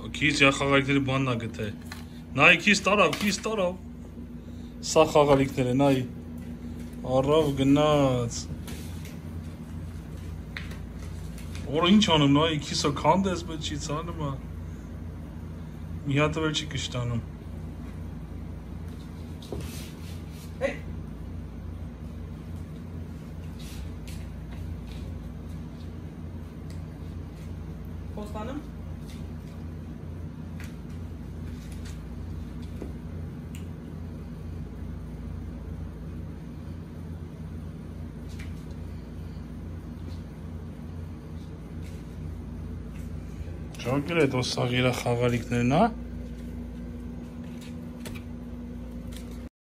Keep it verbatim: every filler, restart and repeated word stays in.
Քիչ յա խաղալիքների բանն ա գտե։ Նայ քիչ տարավ, քիչ տարավ։ Սա խաղալիքներ են, նայ։ Առավ գնաց։ Որը ինչ անում, նայ քիսը քանդես, բայց չի ցանում ա։ Մի հատ էլ չի կշտանում։ Խոստանում։ Ճոգել է դու սաղիրա խաղալիքներն, հա։